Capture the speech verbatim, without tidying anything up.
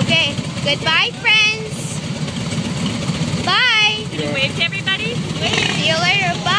Okay. Goodbye, friends. Bye. Can you wave to everybody? See you later. Bye.